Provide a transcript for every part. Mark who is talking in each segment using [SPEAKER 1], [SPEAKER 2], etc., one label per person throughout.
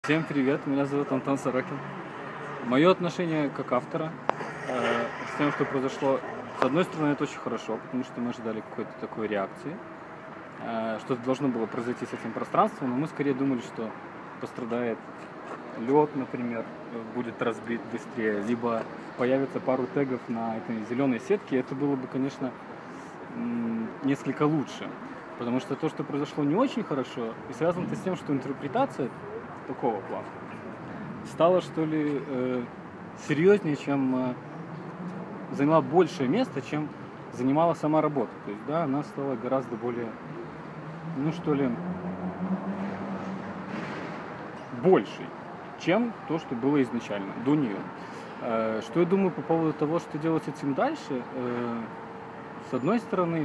[SPEAKER 1] Всем привет, меня зовут Антон Сорокин. Мое отношение как автора с тем, что произошло, с одной стороны, это очень хорошо, потому что мы ожидали какой-то такой реакции. Что-то должно было произойти с этим пространством, но мы скорее думали, что пострадает лед, например, будет разбит быстрее, либо появится пару тегов на этой зеленой сетке. Это было бы, конечно, несколько лучше. Потому что то, что произошло не очень хорошо, и связано это с тем, что интерпретация такого плана стала, что ли, серьезнее, чем заняла большее место, чем занимала сама работа. То есть, да, она стала гораздо более, ну что ли, большей, чем то, что было изначально, до нее. Что я думаю по поводу того, что делать с этим дальше? С одной стороны,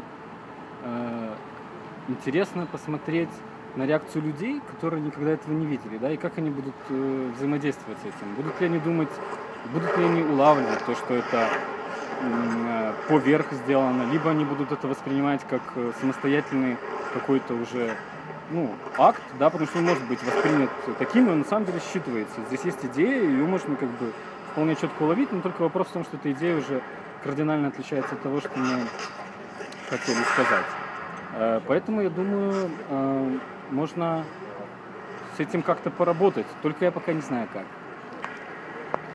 [SPEAKER 1] интересно посмотреть на реакцию людей, которые никогда этого не видели, да, и как они будут взаимодействовать с этим. Будут ли они думать, будут ли они улавливать то, что это поверх сделано, либо они будут это воспринимать как самостоятельный какой-то уже, акт, да, потому что он может быть воспринят таким, но на самом деле считывается. Здесь есть идея, ее можно как бы вполне четко уловить, но только вопрос в том, что эта идея уже кардинально отличается от того, что мы хотели сказать. Поэтому, я думаю, можно с этим как-то поработать, только я пока не знаю как.